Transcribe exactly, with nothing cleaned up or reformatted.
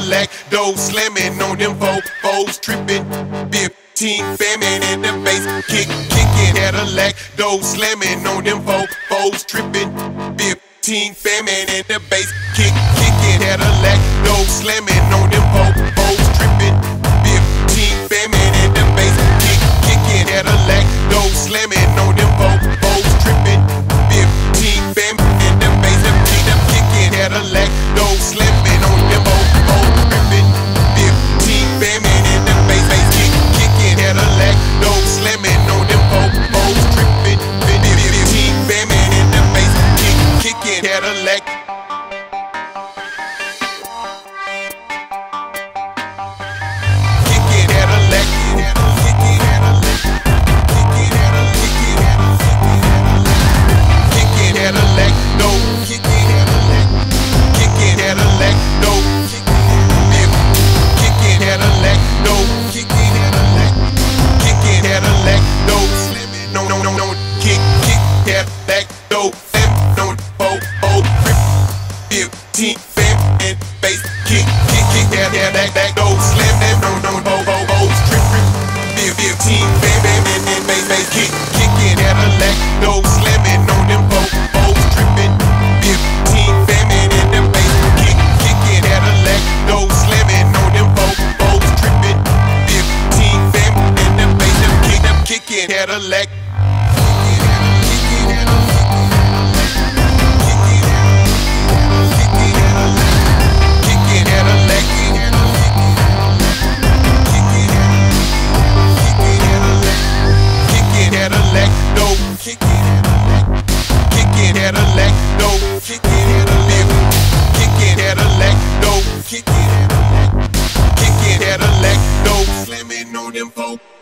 Cadillac, dough slamming on them four foes, tripping. Fifteen famine in the bass, kick, kicking. Cadillac, dough slamming on them four foes, tripping. Fifteen famine in the bass, kick, kicking. Cadillac, dough slamming on them four foes, tripping. Fifteen famine in the bass, kick, kicking. Cadillac, dough slamming on them four foes, tripping. Fifteen famine in the bass, kicking. Cadillac, dough slamming on them four foes, tripping. Fifteen famine in the bass, kick, kicking. Cadillac, dough slamming on them four foes, tripping. Fifteen famine in the bass, kick, kicking. Cadillac. Fifteen fam and bass kick, kick, kick, that, that, that, that, go slam them, no, no, bo, bo, bo, strip, strip. Fifteen fam and and bass, bass kick, kicking, Cadillac, go slamming on them bo, bo, stripping. Fifteen fam and and the bass kick, kicking, Cadillac, go slamming on them bo, bo, stripping. Fifteen fam and the bass, them kick, them kicking, Cadillac. Kicking Cadillac, dough slamming on them folk.